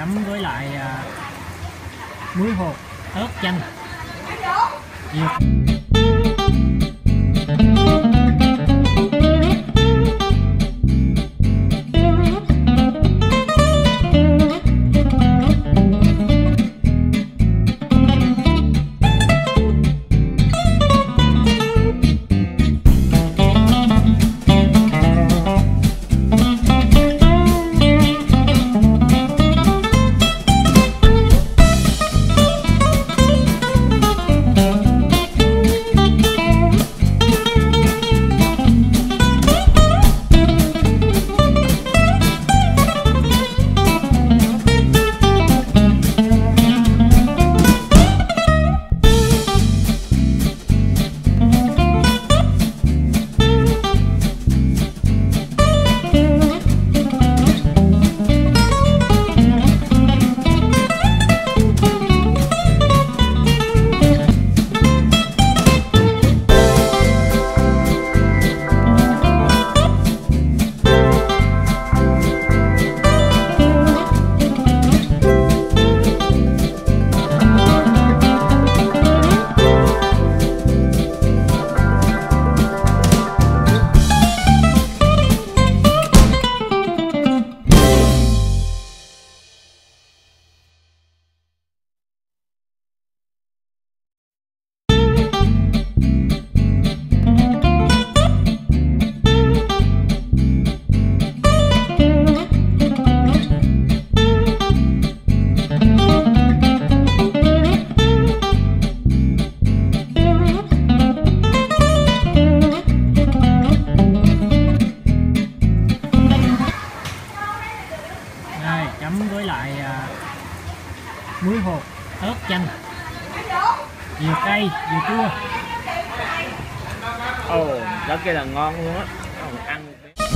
chấm với lại muối hột, ớt, chanh. Nhiều. Chấm với lại muối hột, ớt, chanh. Vừa cay vừa chua. Ồ, đó kia là ngon luôn á. Ăn